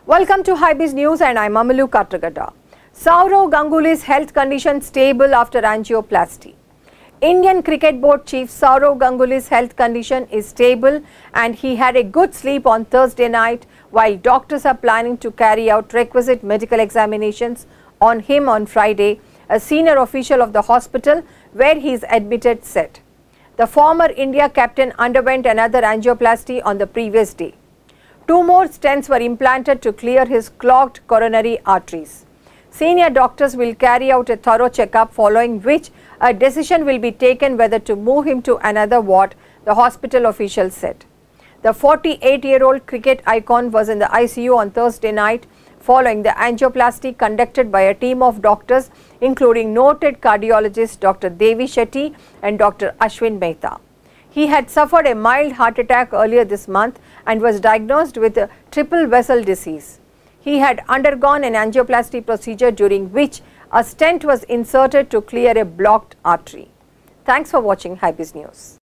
Welcome to Hybiz News and I'm Amalu Katragada. Sourav Ganguly's health condition stable after angioplasty. Indian Cricket Board Chief Sourav Ganguly's health condition is stable and he had a good sleep on Thursday night while doctors are planning to carry out requisite medical examinations on him on Friday, a senior official of the hospital where he is admitted said. The former India captain underwent another angioplasty on the previous day. 2 more stents were implanted to clear his clogged coronary arteries. Senior doctors will carry out a thorough checkup, following which a decision will be taken whether to move him to another ward, the hospital official said. The 48-year-old cricket icon was in the ICU on Thursday night following the angioplasty conducted by a team of doctors including noted cardiologist Dr. Devi Shetty and Dr. Ashwin Mehta. He had suffered a mild heart attack earlier this month and was diagnosed with a triple vessel disease. He had undergone an angioplasty procedure during which a stent was inserted to clear a blocked artery. Thanks for watching Hybiz News.